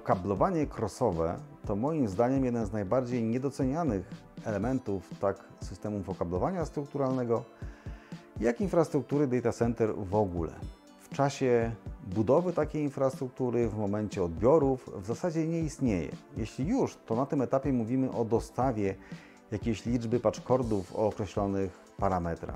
Okablowanie crossowe to moim zdaniem jeden z najbardziej niedocenianych elementów tak systemów okablowania strukturalnego, jak infrastruktury data center w ogóle. W czasie budowy takiej infrastruktury, w momencie odbiorów w zasadzie nie istnieje. Jeśli już, to na tym etapie mówimy o dostawie jakiejś liczby patchcordów o określonych parametrach.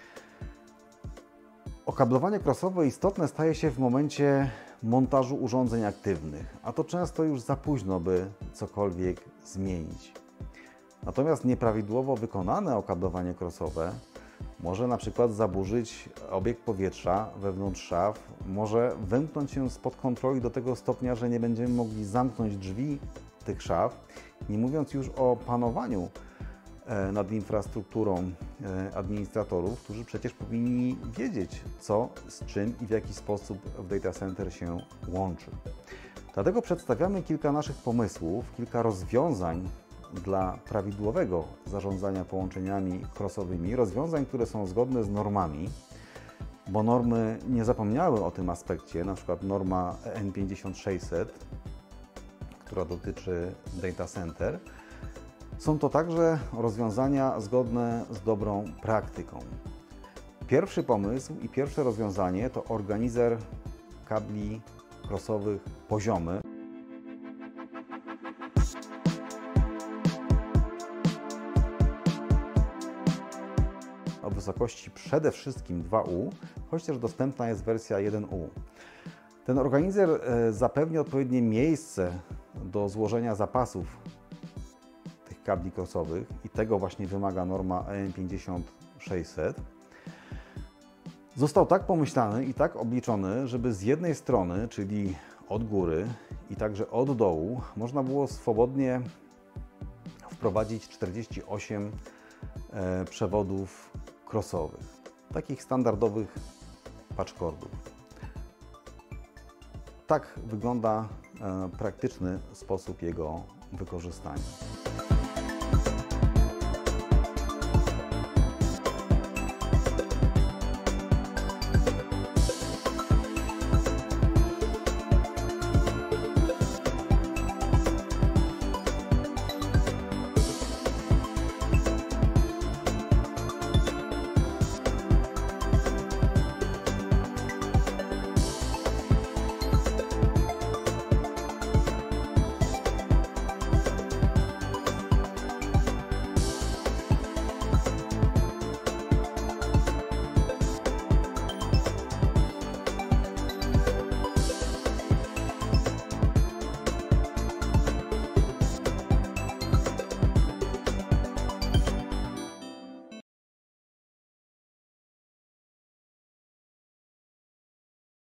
Okablowanie crossowe istotne staje się w momencie montażu urządzeń aktywnych, a to często już za późno, by cokolwiek zmienić. Natomiast nieprawidłowo wykonane okablowanie crossowe może na przykład zaburzyć obieg powietrza wewnątrz szaf, może wymknąć się spod kontroli do tego stopnia, że nie będziemy mogli zamknąć drzwi tych szaf, nie mówiąc już o panowaniu nad infrastrukturą administratorów, którzy przecież powinni wiedzieć, co z czym i w jaki sposób w data center się łączy. Dlatego przedstawiamy kilka naszych pomysłów, kilka rozwiązań dla prawidłowego zarządzania połączeniami crossowymi, rozwiązań, które są zgodne z normami, bo normy nie zapomniały o tym aspekcie, na przykład norma EN 5600, która dotyczy data center. Są to także rozwiązania zgodne z dobrą praktyką. Pierwszy pomysł i pierwsze rozwiązanie to organizer kabli crossowych poziomy. O wysokości przede wszystkim 2U, choć też dostępna jest wersja 1U. Ten organizer zapewni odpowiednie miejsce do złożenia zapasów tych kabli crossowych i tego właśnie wymaga norma EN 5600. Został tak pomyślany i tak obliczony, żeby z jednej strony, czyli od góry i także od dołu, można było swobodnie wprowadzić 48 przewodów crossowych, takich standardowych patchcordów. Tak wygląda praktyczny sposób jego wykorzystania.